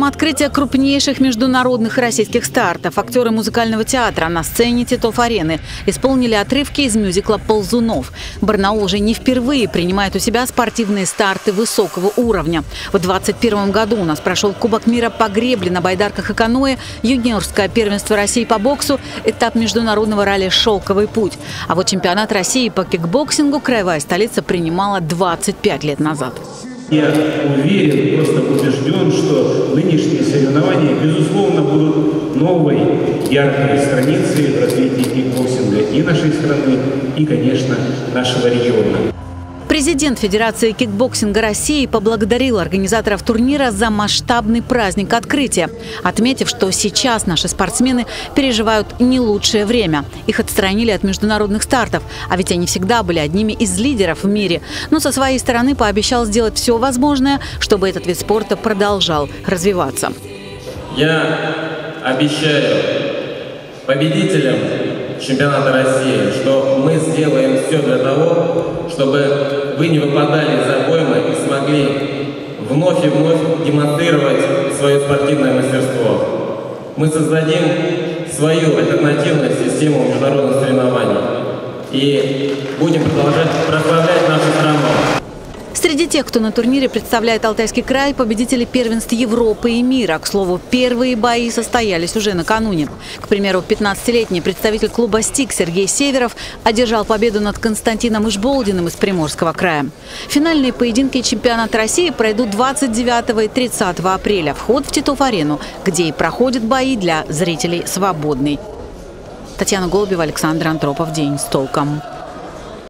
открытия крупнейших международных российских стартов актеры музыкального театра на сцене Титов-арены исполнили отрывки из мюзикла «Ползунов». Барнаул уже не впервые принимает у себя спортивные старты высокого уровня. В 2021 году у нас прошел Кубок мира по гребле на байдарках и каноэ, юниорское первенство России по боксу, этап международного ралли «Шелковый путь». А вот чемпионат России по кикбоксингу краевая столица принимала 25 лет назад. Я уверен, просто убежден, что нынешние соревнования, безусловно, будут новой яркой страницей в развитии кикбоксинга и нашей страны, и, конечно, нашего региона. Президент Федерации кикбоксинга России поблагодарил организаторов турнира за масштабный праздник открытия, отметив, что сейчас наши спортсмены переживают не лучшее время. Их отстранили от международных стартов, а ведь они всегда были одними из лидеров в мире. Но со своей стороны пообещал сделать все возможное, чтобы этот вид спорта продолжал развиваться. Я обещаю победителям чемпионата России, что мы сделаем все для того, чтобы вы не выпадали из обоймы и смогли вновь и вновь демонстрировать свое спортивное мастерство. Мы создадим свою альтернативную систему международных соревнований и будем продолжать прославлять нашу страну. Среди тех, кто на турнире представляет Алтайский край, победители первенств Европы и мира. К слову, первые бои состоялись уже накануне. К примеру, 15-летний представитель клуба «Стик» Сергей Северов одержал победу над Константином Ишболдиным из Приморского края. Финальные поединки чемпионата России пройдут 29 и 30 апреля. Вход в Титов-арену, где и проходят бои для зрителей свободный. Татьяна Голубева, Александр Антропов. День с толком.